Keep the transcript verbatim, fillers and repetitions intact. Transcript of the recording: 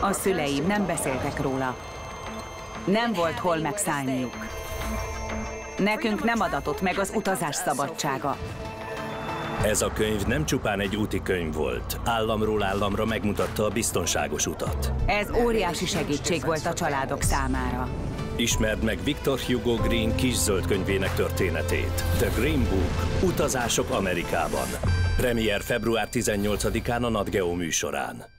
A szüleim nem beszéltek róla. Nem volt hol megszállniuk. Nekünk nem adatott meg az utazás szabadsága. Ez a könyv nem csupán egy úti könyv volt. Államról államra megmutatta a biztonságos utat. Ez óriási segítség volt a családok számára. Ismerd meg Victor Hugo Green kis zöld könyvének történetét. The Green Book. Utazások Amerikában. Premier február tizennyolcadikán a Nat Geo műsorán.